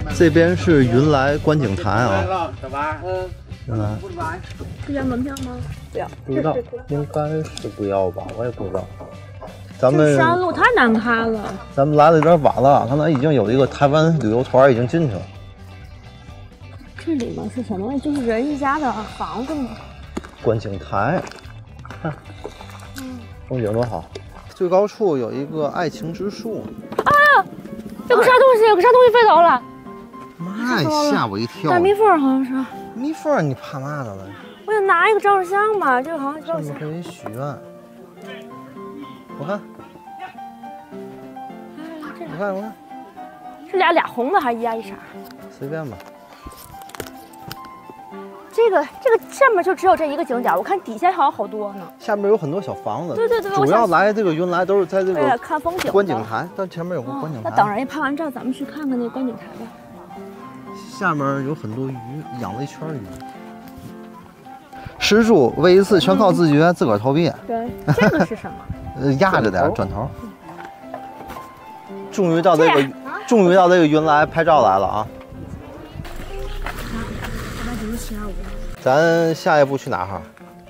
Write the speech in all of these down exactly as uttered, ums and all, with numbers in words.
这边是云来观景台啊。云来。 这要门票吗？不要。 不知道，应该是不要吧，我也不知道。咱们山路太难看了。 咱们来的有点晚了，看来已经有一个台湾旅游团已经进去了。 这里面是什么？就是人一家的房子吗？ 观景台，看，嗯，风景多好。最高处有一个爱情之树。 啊！有个啥东西？有个啥东西飞走了？ 妈呀！吓我一跳！ 大蜜蜂好像是。 蜜蜂，你怕嘛的了？ 我想拿一个照张相吧，这个好像照相。上面可以许愿。我看，我看，我看， 是俩俩红的还是一丫一色？ 随便吧。 这个这个上面就只有这一个景点，我看底下好像好多呢。 下面有很多小房子。 对对对， 主要来这个云来都是在这个看风景观景台，但前面有个观景台。 那等人家拍完照，咱们去看看那观景台吧。 下面有很多鱼，养了一圈鱼。施主喂一次全靠自觉，自个儿投币。 对，这个是什么？ 呃，压着点砖头。终于到这个，终于到这个云来拍照来了啊！咱下一步去哪儿？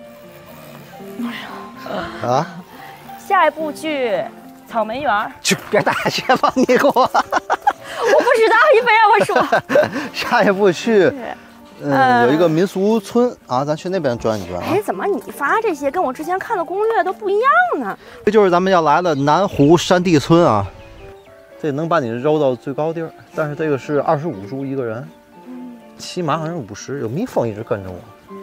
啊？ 下一步去草莓园。 去，别打去吧，你给我。 我不知道，你非让我说。 下一步去。嗯，有一个民俗村啊，咱去那边转一转啊。 哎，怎么你发这些跟我之前看的攻略都不一样呢？ 这就是咱们要来的南湖山地村啊，这能把你揉到最高地儿，但是这个是二十五铢一个人，骑马好像是五十，有蜜蜂一直跟着我，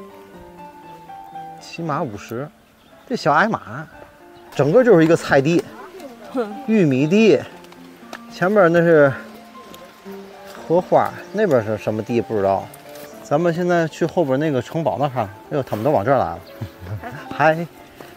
骑马五十，这小矮马，整个就是一个菜地，玉米地，前面那是荷花，那边是什么地不知道。咱们现在去后边那个城堡那看，哎呦，他们都往这儿来了。嗨，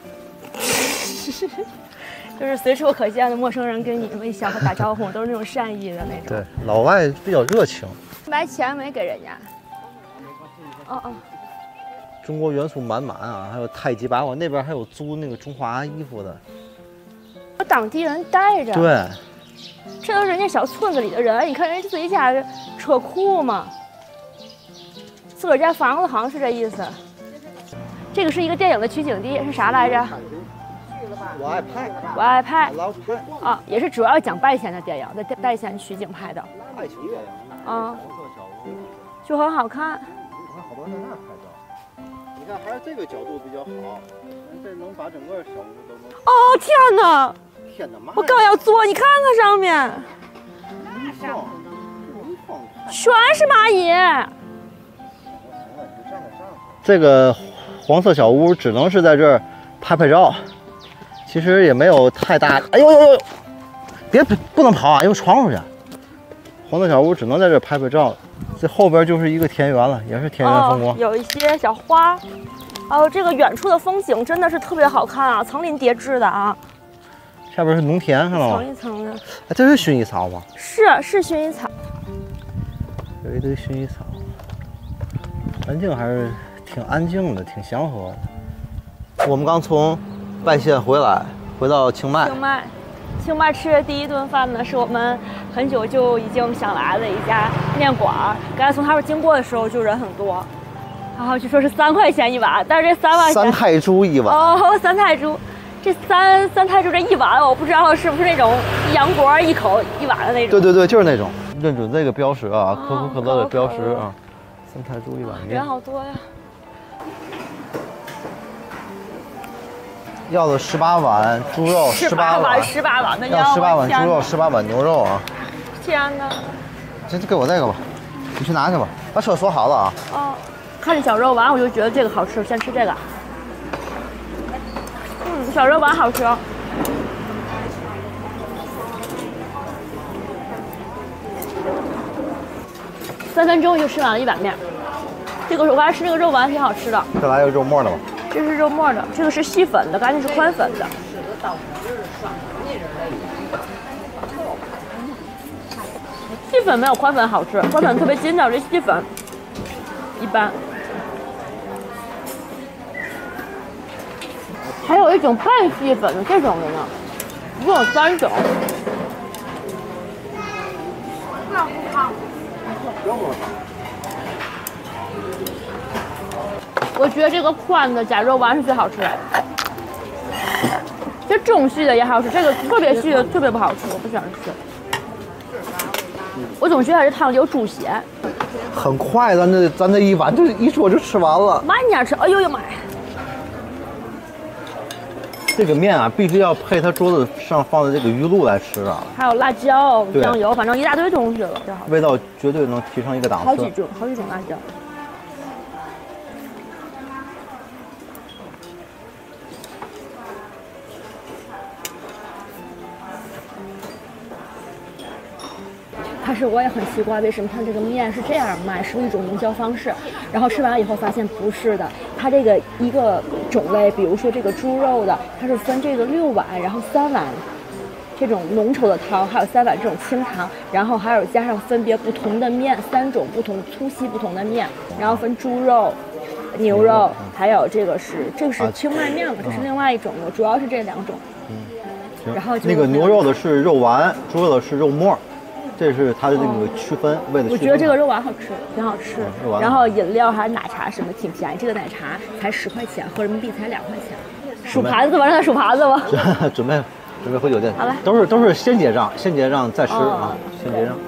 就是随处可见的陌生人跟你微笑和打招呼，都是那种善意的那种。 对，老外比较热情。 买钱没给人家。哦哦。 中国元素满满啊，还有太极八卦，那边还有租那个中华衣服的。 有当地人带着。 对。 这都是人家小村子里的人，你看人家自己家的车库嘛。自个儿家房子好像是这意思。这个是一个电影的取景地，是啥来着？ 我爱拍， 我爱拍。 老拍啊，也是主要讲拜县的电影，在拜县取景拍的。 爱情电影。 啊。就很好看。 我看好多人在那拍照。你看，还是这个角度比较好，这能把整个小屋都能。 哦天哪！ 天哪妈！ 我刚要坐，你看看上面。全是蚂蚁。 这个黄色小屋只能是在这儿拍拍照，其实也没有太大。哎呦呦呦！别不能跑啊，又闯出去。黄色小屋只能在这儿拍拍照，这后边就是一个田园了，也是田园风光。 哦、有一些小花，哦，这个远处的风景真的是特别好看啊，层林叠致的啊。 下边是农田，看到吗？ 层一层的。 哎，这是薰衣草吗？ 是是薰衣草。 有一堆薰衣草，环境还是挺安静的，挺祥和的。我们刚从外县回来，回到清迈。 清迈，清迈吃的第一顿饭呢，是我们很久就已经想来的一家面馆。刚才从他们经过的时候就人很多，然后据说是三块钱一碗，但是这三碗三泰铢一碗哦，三泰铢，这三三泰铢这一碗，我不知道是不是那种洋锅一口一碗的那种。 对对对，就是那种，认准这个标识啊，可口可乐的标识啊。三泰铢一碗面， 人好多呀！ 要了十八碗猪肉，十八碗十八碗的要十八碗猪肉，十八碗牛肉啊！ 天哪！ 这就给我这个吧，你去拿去吧，把车锁好了啊。 哦，看这小肉丸，我就觉得这个好吃，先吃这个。嗯，小肉丸好吃。三分钟就吃完了一碗面，这个我还吃这个肉丸挺好吃的。 再来一个肉末的吧。 这是肉末的，这个是细粉的，刚才是宽粉的。细粉没有宽粉好吃，宽粉特别筋道，这细粉一般。还有一种半细粉的这种的呢，一共有三种。 我觉得这个宽的加肉丸是最好吃的。这中细的也好吃，这个特别细的特别不好吃，我不喜欢吃。我总觉得这汤里有猪血。 很快，咱这咱这一碗就一说就吃完了。 慢点吃，哎呦呦妈呀！ 这个面啊，必须要配它桌子上放的这个鱼露来吃啊。 还有辣椒、酱油，反正一大堆东西了，最好。 味道绝对能提升一个档次。 好几种，好几种辣椒。但是我也很奇怪，为什么它这个面是这样卖，是一种营销方式。然后吃完了以后发现不是的，它这个一个种类，比如说这个猪肉的，它是分这个六碗，然后三碗这种浓稠的汤，还有三碗这种清汤，然后还有加上分别不同的面，三种不同粗细不同的面，然后分猪肉、牛肉，还有这个是这个是清迈面嘛，这是另外一种的，主要是这两种。 嗯， 然后那个牛肉的是肉丸，猪肉的是肉末。这是它的这个区分，哦、为了我觉得这个肉丸好吃，挺好吃。 嗯、 然后饮料还有奶茶什么挺便宜，这个奶茶才十块钱，合人民币才两块钱。数盘子吧，让他数盘子吧。 准备准备回酒店。 好嘞， 都是都是先结账，先结账再吃、哦、啊，先结账。